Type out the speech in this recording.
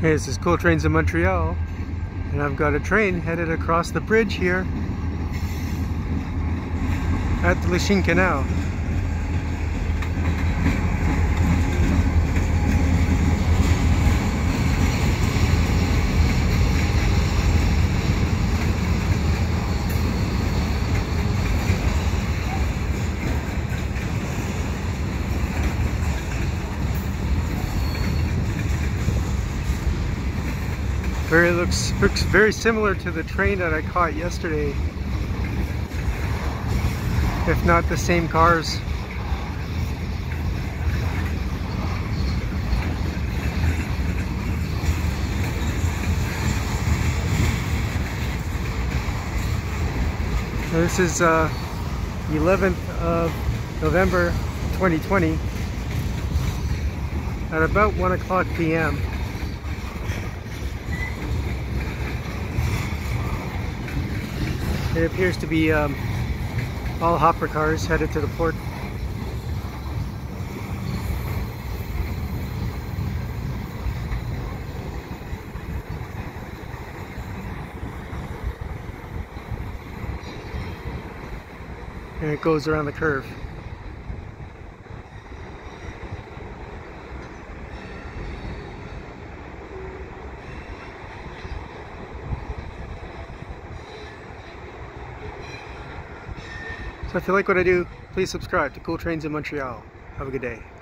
Hey, this is Cool Trains in Montreal, and I've got a train headed across the bridge here at the Lachine Canal. Looks very similar to the train that I caught yesterday, if not the same cars. So this is 11th of November 2020 at about 1:00 p.m. It appears to be all hopper cars headed to the port. And it goes around the curve. So if you like what I do, please subscribe to Cool Trains in Montreal. Have a good day.